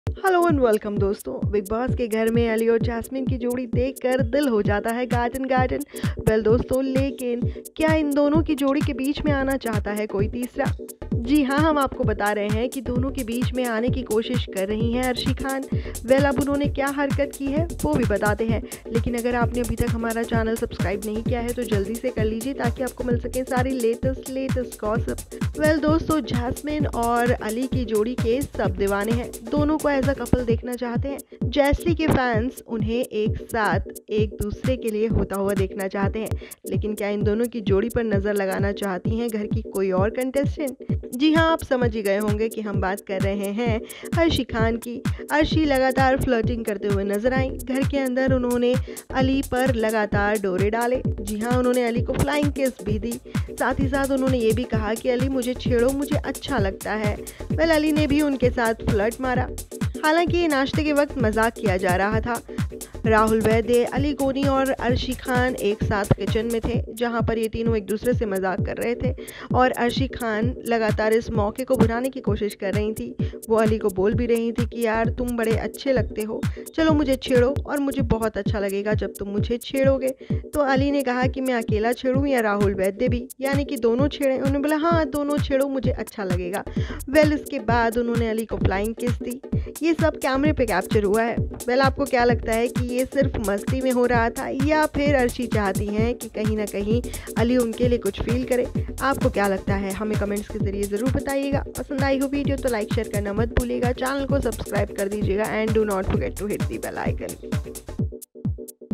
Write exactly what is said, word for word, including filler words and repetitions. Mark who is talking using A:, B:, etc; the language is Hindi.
A: हेलो एंड वेलकम दोस्तों। बिग बॉस के घर में अली और जैस्मिन की जोड़ी देखकर दिल हो जाता है गार्डन गार्डन। वेल दोस्तों, लेकिन क्या इन दोनों की जोड़ी के बीच में आना चाहता है कोई तीसरा? जी हाँ, हम आपको बता रहे हैं कि दोनों के बीच में आने की कोशिश कर रही हैं अर्शी खान। वेल अब उन्होंने क्या हरकत की है वो भी बताते हैं, लेकिन अगर आपने अभी तक हमारा चैनल सब्सक्राइब नहीं किया है तो जल्दी से कर लीजिए ताकि आपको मिल सके सारी लेटेस्ट लेटेस्ट गॉसिप। वेल दोस्तों, जैस्मिन और अली की जोड़ी के सब दीवाने हैं, दोनों को एज अ कपल देखना चाहते हैं। जैस्ली के फैंस उन्हें एक साथ एक दूसरे के लिए होता हुआ देखना चाहते हैं, लेकिन क्या इन दोनों की जोड़ी पर नज़र लगाना चाहती हैं घर की कोई और कंटेस्टेंट? जी हाँ, आप समझ ही गए होंगे कि हम बात कर रहे हैं अर्शी खान की। अर्शी लगातार फ्लर्टिंग करते हुए नजर आई। घर के अंदर उन्होंने अली पर लगातार डोरे डाले। जी हाँ, उन्होंने अली को फ्लाइंग किस भी दी। साथ ही साथ उन्होंने ये भी कहा कि अली मुझे छेड़ो, मुझे अच्छा लगता है। वेल अली ने भी उनके साथ फ्लर्ट मारा। हालांकि नाश्ते के वक्त मजाक किया जा रहा था। राहुल वैद्य, अली गोनी और अर्शी खान एक साथ किचन में थे, जहां पर ये तीनों एक दूसरे से मजाक कर रहे थे और अर्शी खान लगातार इस मौके को भुनाने की कोशिश कर रही थी। वो अली को बोल भी रही थी कि यार तुम बड़े अच्छे लगते हो, चलो मुझे छेड़ो और मुझे बहुत अच्छा लगेगा जब तुम मुझे छेड़ोगे। तो अली ने कहा कि मैं अकेला छेड़ूं या राहुल वैद्य भी, यानी कि दोनों छेड़ें। उन्होंने बोला हाँ दोनों छेड़ो, मुझे अच्छा लगेगा। वेल इसके बाद उन्होंने अली को फ्लाइंग किस दी। ये सब कैमरे पे कैप्चर हुआ है। वेल आपको क्या लगता है कि ये सिर्फ मस्ती में हो रहा था या फिर अर्शी चाहती हैं कि कहीं ना कहीं अली उनके लिए कुछ फील करे? आपको क्या लगता है हमें कमेंट्स के जरिए ज़रूर बताइएगा। पसंद आई हो वीडियो तो लाइक शेयर करना मत भूलिएगा, चैनल को सब्सक्राइब कर दीजिएगा and do not forget to hit the bell icon.